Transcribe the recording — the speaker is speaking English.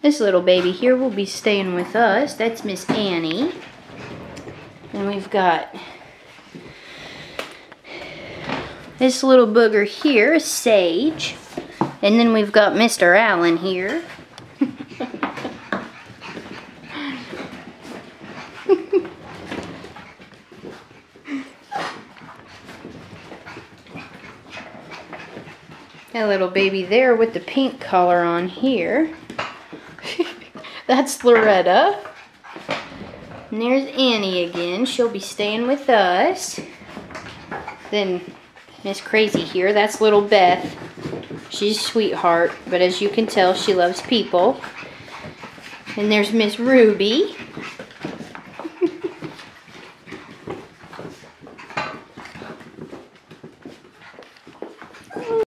This little baby here will be staying with us. That's Miss Annie. And we've got this little booger here, Sage. And then we've got Mr. Allen here. That little baby there with the pink collar on here. That's Loretta. And there's Annie again. She'll be staying with us. Then Miss Crazy here. That's little Beth. She's a sweetheart, but as you can tell, she loves people. And there's Miss Ruby.